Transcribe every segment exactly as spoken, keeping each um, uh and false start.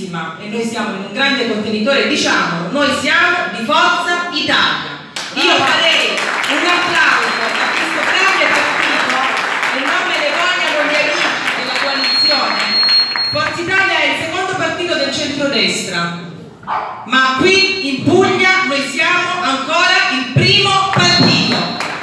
bellissima e noi siamo in un grande contenitore, diciamolo, noi siamo di Forza Italia. Io farei un applauso a questo grande partito e non me ne vogliano gli amici della coalizione. Forza Italia è il secondo partito del centrodestra, ma qui in Puglia noi siamo ancora il primo partito.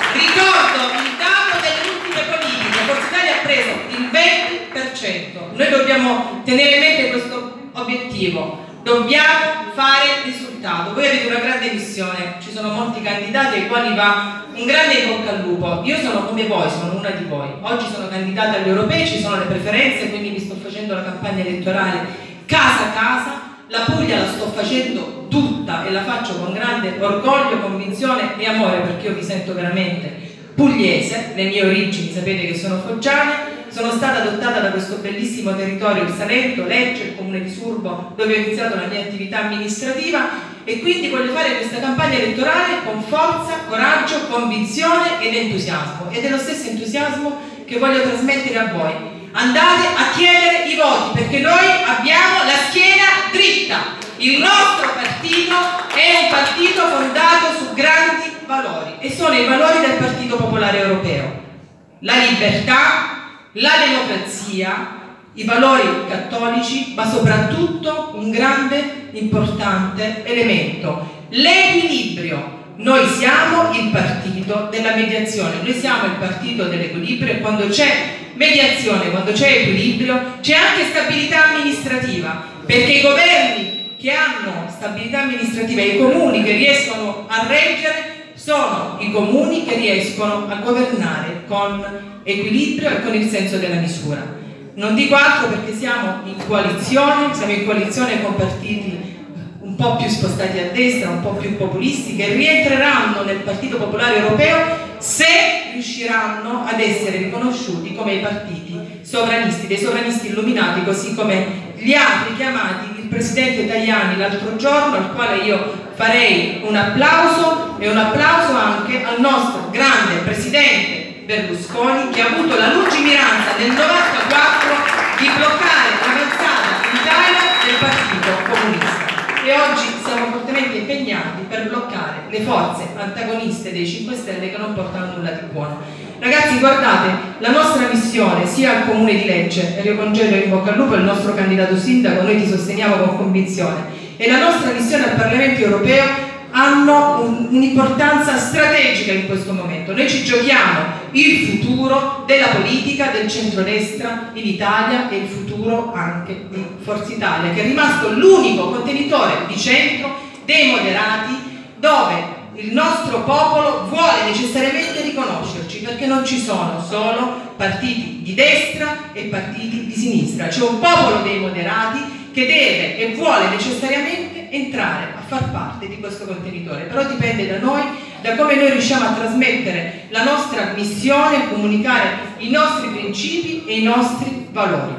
Ricordo il dato delle ultime politiche, Forza Italia ha preso il venti per cento. Noi dobbiamo tenere in mente questo obiettivo, dobbiamo fare risultato. Voi avete una grande missione, ci sono molti candidati ai quali va un grande in bocca al lupo. Io sono come voi, sono una di voi. Oggi sono candidata agli europei, ci sono le preferenze, quindi mi sto facendo la campagna elettorale casa a casa. La Puglia la sto facendo tutta e la faccio con grande orgoglio, convinzione e amore, perché io vi sento veramente pugliese. Le mie origini sapete che sono foggiane, sono stata adottata da questo bellissimo territorio, il Salento, Lecce, il comune di Surbo, dove ho iniziato la mia attività amministrativa, e quindi voglio fare questa campagna elettorale con forza, coraggio, convinzione ed entusiasmo, ed è lo stesso entusiasmo che voglio trasmettere a voi. Andate a chiedere i voti, perché noi abbiamo la schiena dritta. Il nostro partito è un partito fondato su grandi valori, e sono i valori del Partito Popolare Europeo: la libertà, la democrazia, i valori cattolici, ma soprattutto un grande, importante elemento: l'equilibrio. Noi siamo il partito della mediazione, noi siamo il partito dell'equilibrio, e quando c'è mediazione, quando c'è equilibrio, c'è anche stabilità amministrativa, perché i governi che hanno stabilità amministrativa e i comuni che riescono a reggere sono i comuni che riescono a governare con equilibrio e con il senso della misura. Non dico altro, perché siamo in coalizione, siamo in coalizione con partiti un po' più spostati a destra, un po' più populisti, che rientreranno nel Partito Popolare Europeo se riusciranno ad essere riconosciuti come i partiti sovranisti, dei sovranisti illuminati, così come gli altri chiamati il presidente Tajani l'altro giorno, al quale io farei un applauso, e un applauso anche al nostro grande presidente Berlusconi, che ha avuto la lungimiranza nel novantaquattro di bloccare l'avanzata in Italia del Partito Comunista. E oggi siamo fortemente impegnati per bloccare le forze antagoniste dei cinque Stelle che non portano nulla di buono. Ragazzi, guardate, la nostra missione sia al Comune di Lecce, e io congedo in bocca al lupo il nostro candidato sindaco, noi ti sosteniamo con convinzione, e la nostra missione al Parlamento Europeo hanno un'importanza strategica in questo momento. Noi ci giochiamo il futuro della politica del centrodestra in Italia e il futuro anche di Forza Italia, che è rimasto l'unico contenitore di centro dei moderati, dove il nostro popolo vuole necessariamente riconoscerci, perché non ci sono solo partiti di destra e partiti di sinistra, c'è un popolo dei moderati che deve e vuole necessariamente entrare a far parte di questo contenitore. Però dipende da noi, da come noi riusciamo a trasmettere la nostra missione, comunicare i nostri principi e i nostri valori.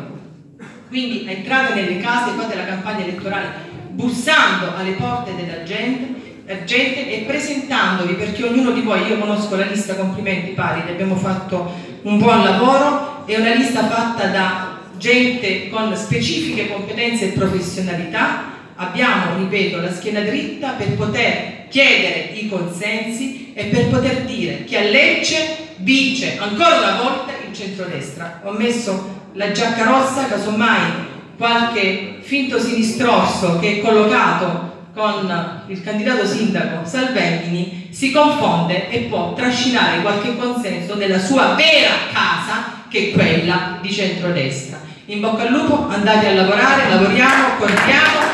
Quindi entrate nelle case, fate la campagna elettorale bussando alle porte della gente, gente e presentandovi, perché ognuno di voi, io conosco la lista, complimenti Paride, abbiamo fatto un buon lavoro, è una lista fatta da gente con specifiche competenze e professionalità. Abbiamo, ripeto, la schiena dritta per poter chiedere i consensi e per poter dire che a Lecce vince ancora una volta il centrodestra. Ho messo la giacca rossa, casomai qualche finto sinistrorso che è collocato con il candidato sindaco Salvemini si confonde e può trascinare qualche consenso nella sua vera casa, che è quella di centrodestra. In bocca al lupo, andate a lavorare, lavoriamo, contiamo.